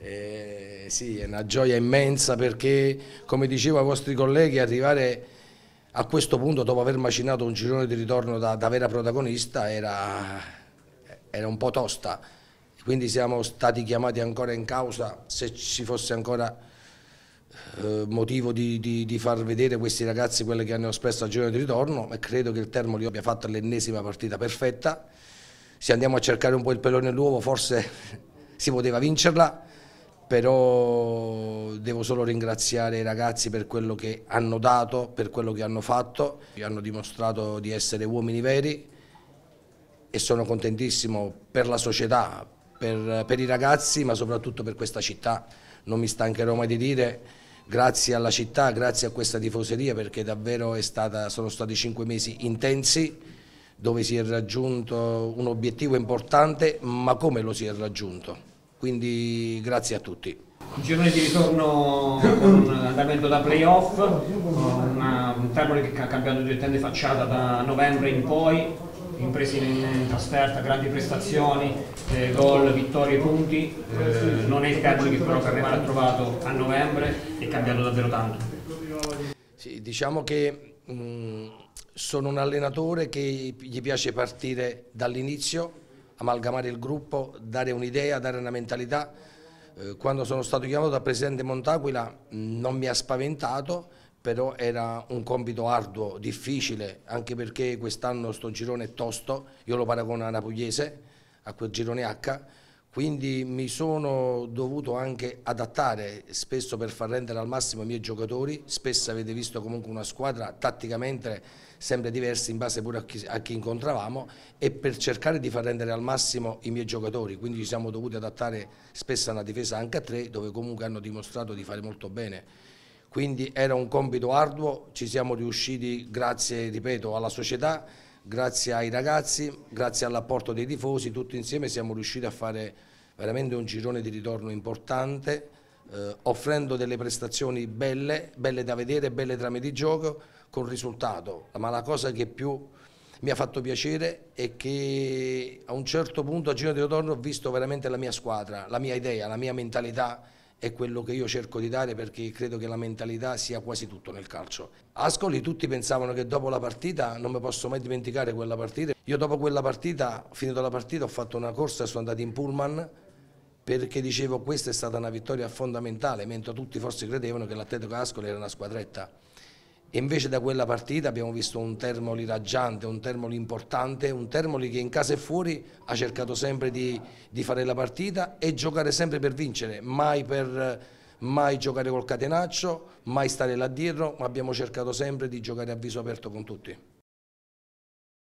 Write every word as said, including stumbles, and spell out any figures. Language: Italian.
Eh, sì, è una gioia immensa perché, come dicevo ai vostri colleghi, arrivare a questo punto dopo aver macinato un girone di ritorno da, da vera protagonista era, era un po' tosta, quindi siamo stati chiamati ancora in causa se ci fosse ancora eh, motivo di, di, di far vedere questi ragazzi quelli che hanno espresso al girone di ritorno, e credo che il Termoli abbia fatto l'ennesima partita perfetta. Se andiamo a cercare un po' il pelone all'uovo forse si poteva vincerla, però devo solo ringraziare i ragazzi per quello che hanno dato, per quello che hanno fatto, hanno dimostrato di essere uomini veri e sono contentissimo per la società, per, per i ragazzi, ma soprattutto per questa città. Non mi stancherò mai di dire grazie alla città, grazie a questa tifoseria, perché davvero è stata, sono stati cinque mesi intensi dove si è raggiunto un obiettivo importante, ma come lo si è raggiunto? Quindi grazie a tutti. Un girone di ritorno con andamento da playoff, una, un Termoli che ha cambiato direttamente facciata da novembre in poi, imprese in, in trasferta, grandi prestazioni, eh, gol, vittorie, punti. Eh, non è il Termoli che però Carnevale ha trovato a novembre, è cambiato davvero tanto. Sì, diciamo che mh, sono un allenatore che gli piace partire dall'inizio, amalgamare il gruppo, dare un'idea, dare una mentalità. Eh, quando sono stato chiamato dal presidente Montaquila non mi ha spaventato, però era un compito arduo, difficile, anche perché quest'anno sto girone è tosto, io lo paragono a Napugliese, a quel girone H, quindi mi sono dovuto anche adattare spesso per far rendere al massimo i miei giocatori. Spesso avete visto comunque una squadra tatticamente sempre diversa in base pure a chi, a chi incontravamo, e per cercare di far rendere al massimo i miei giocatori, quindi ci siamo dovuti adattare spesso a una difesa anche a tre, dove comunque hanno dimostrato di fare molto bene. Quindi era un compito arduo, ci siamo riusciti grazie, ripeto, alla società, grazie ai ragazzi, grazie all'apporto dei tifosi, tutti insieme siamo riusciti a fare veramente un girone di ritorno importante, eh, offrendo delle prestazioni belle, belle da vedere, belle trame di gioco, con risultato. Ma la cosa che più mi ha fatto piacere è che a un certo punto al girone di ritorno ho visto veramente la mia squadra, la mia idea, la mia mentalità, è quello che io cerco di dare, perché credo che la mentalità sia quasi tutto nel calcio. Ascoli tutti pensavano che dopo la partita, non mi posso mai dimenticare quella partita, io dopo quella partita, finito la partita, ho fatto una corsa e sono andato in pullman, perché dicevo questa è stata una vittoria fondamentale, mentre tutti forse credevano che l'Atletico Ascoli era una squadretta. E invece da quella partita abbiamo visto un Termoli raggiante, un Termoli importante, un Termoli che in casa e fuori ha cercato sempre di, di fare la partita e giocare sempre per vincere, mai, per, mai giocare col catenaccio, mai stare là dietro, ma abbiamo cercato sempre di giocare a viso aperto con tutti.